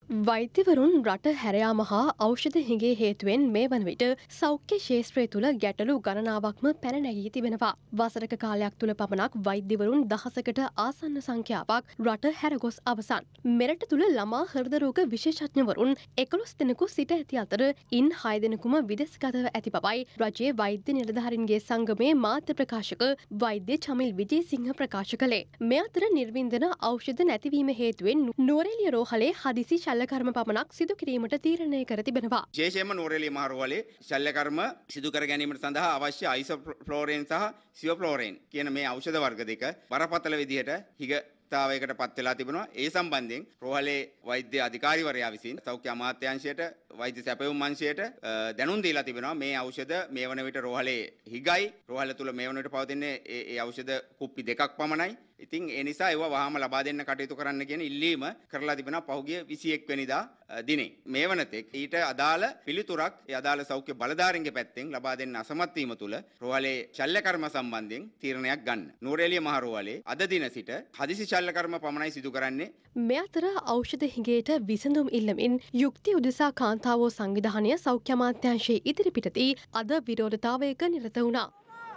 වෛද්‍යවරුන් රට හැරයාම හා ඖෂධ හිඟේ හේතුවෙන් මේ වන විට සෞඛ්‍ය ශේෂ්ත්‍රය තුළ ගැටලු ගණනාවක්ම පැන නැගී තිබෙනවා. වසරක කාලයක් තුළ පමණක් වෛද්‍යවරුන් දහසකට ආසන්න සංඛ්‍යාවක් රට හැරගොස් අවසන්. මෙරට තුළ ළමා හෘද රෝග විශේෂඥවරුන් 11 දෙනෙකු සිට ඇති අතර ඉන් 6 දෙනෙකුම විදේශගතව ඇති බවයි රජයේ වෛද්‍ය නිලධාරීන්ගේ සංගමේ මාධ්‍ය ප්‍රකාශක වෛද්‍ය චමිල් විජේසිංහ ප්‍රකාශ කළේ. මේ අතර නිර්වින්දන ඖෂධ නැතිවීම හේතුවෙන් නුවරඑළිය රෝහලේ හදිසි ශල්‍යකර්ම පමණක් සිදු කිරීමට තීරණය කර තිබෙනවා. විශේෂයෙන්ම නුවරඑළිය මහ රෝහලේ ශල්‍යකර්ම සිදු කර ගැනීමට සඳහා අවශ්‍ය අයිසොෆ්ලෝරේන් සහ සියොෆ්ලෝරේන් කියන මේ ඖෂධ වර්ග දෙක බරපතල විදිහට හිගතාවයකට පත් වෙලා තිබෙනවා. ඒ සම්බන්ධයෙන් රෝහලේ වෛද්‍ය අධිකාරිවරයා විසින් සෞඛ්‍ය අමාත්‍යාංශයට වෛද්‍ය සැපයුම් අංශයට දැනුම් දීලා තිබෙනවා. මේ ඖෂධ මේ වන විට රෝහලේ හිගයි. රෝහල තුල මේ වන විට පවතින්නේ ඒ ඖෂධ කුප්පි දෙකක් පමණයි. ඉතින් ඒ නිසා ඒව වහාම ලබා දෙන්න කටයුතු කරන්න කියන ඉල්ලීම කරලා තිබෙනවා පහුගිය 21 වෙනිදා දිනේ. මේ වනතෙක් ඊට අදාළ පිළිතුරක් ඒ අදාළ සෞඛ්‍ය බලධාරීන්ගේ පැත්තෙන් ලබා දෙන්න අසමත් වීම තුල රෝහලේ ශල්‍යකර්ම සම්බන්ධයෙන් තීරණයක් ගන්න. නුවරඑළිය මහ රෝහලේ අද දින සිට හදිසි ශල්‍යකර්ම පමණයි සිදු කරන්නේ. මේ අතර ඖෂධ හිඟේට විසඳුම් ඉල්ලමින් යුක්ති උදෙසා කාන්තාවෝ සංවිධානය සෞඛ්‍ය අමාත්‍යාංශයේ ඉදිරිපිටදී අද විරෝධතාවයක නිරත වුණා.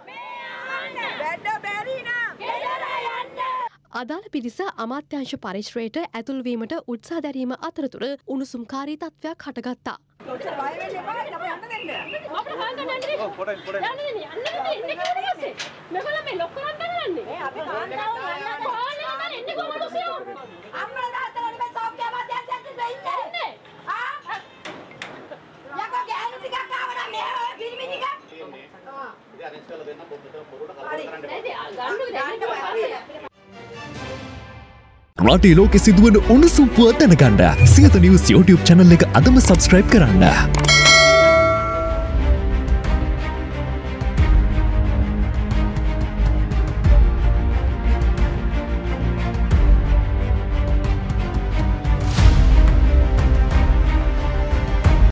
අදාළ පිරිස අමාත්‍යාංශ පරිශ්‍රයට ඇතුල්වීමට උත්සාහ දැරීම අතරතුර උණුසුම්කාරී තත්ත්වයක් හටගත්තා. රටේ ලෝකෙ සිදුවන උණුසුම් පුවත් දැනගන්න සියත නිවුස් YouTube channel එක අදම subscribe කරන්න.